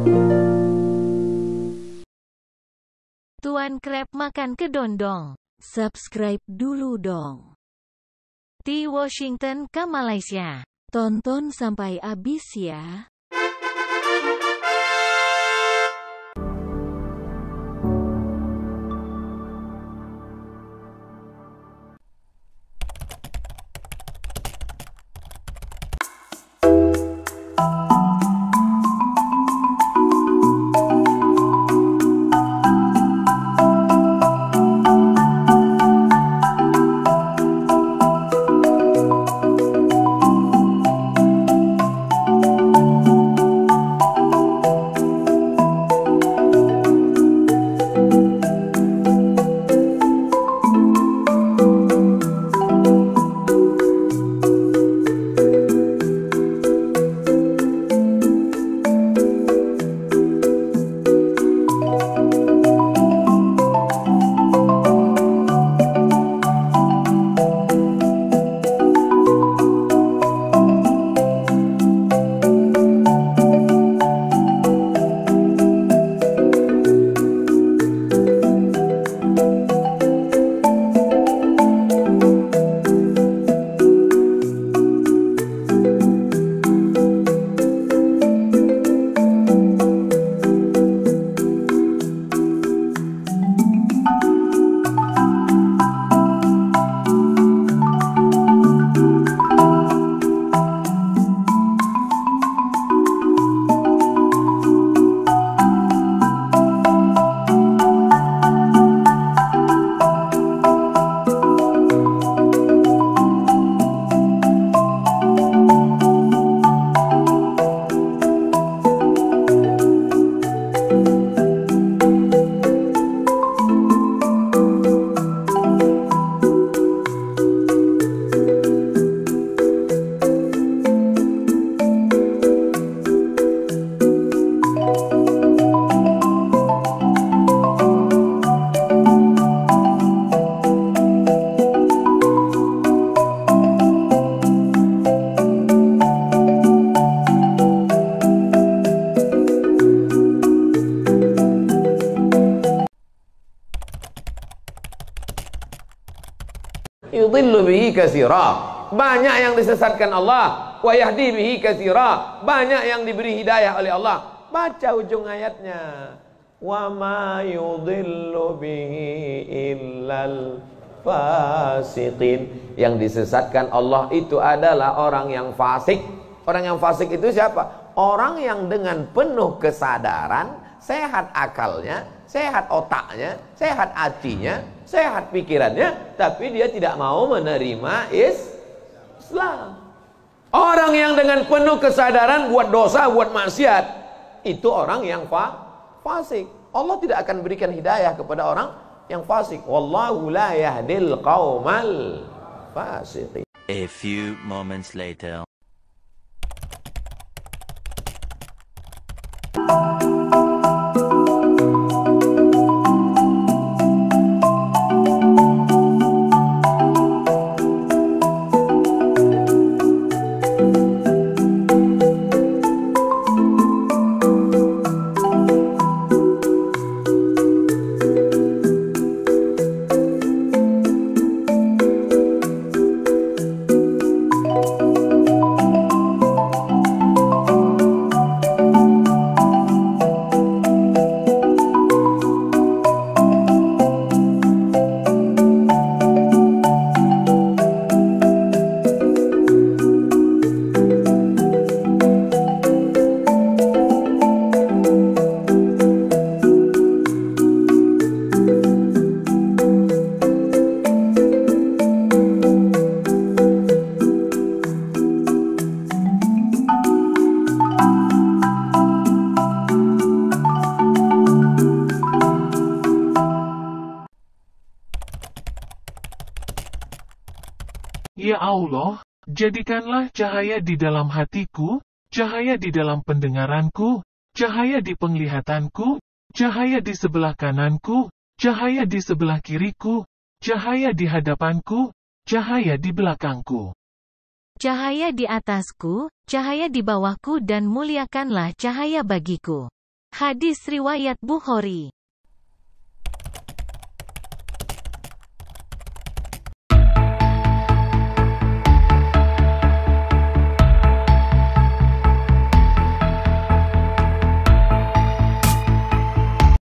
Tuan Crab makan kedondong. Subscribe dulu dong. T Washington ke Malaysia. Tonton sampai habis ya. Yudhillu bihi katsira. Banyak yang disesatkan Allah, wa yahdi bihi katsira. Banyak yang diberi hidayah oleh Allah. Baca ujung ayatnya. Wa ma yudhillu bihi illal fasiqin. Yang disesatkan Allah itu adalah orang yang fasik. Orang yang fasik itu siapa? Orang yang dengan penuh kesadaran, sehat akalnya, sehat otaknya, sehat hatinya, sehat pikirannya, tapi dia tidak mau menerima Islam. Orang yang dengan penuh kesadaran buat dosa, buat maksiat, itu orang yang fasik. Allah tidak akan berikan hidayah kepada orang yang fasik. Wallahu la yahdil qaumal fasiqin. A few moments later. Ya Allah, jadikanlah cahaya di dalam hatiku, cahaya di dalam pendengaranku, cahaya di penglihatanku, cahaya di sebelah kananku, cahaya di sebelah kiriku, cahaya di hadapanku, cahaya di belakangku. Cahaya di atasku, cahaya di bawahku dan muliakanlah cahaya bagiku. Hadis riwayat Bukhari.